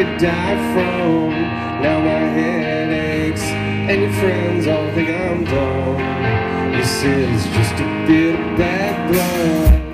could die from. Now my head aches and your friends all think I'm dumb. This is just a bit of bad blood.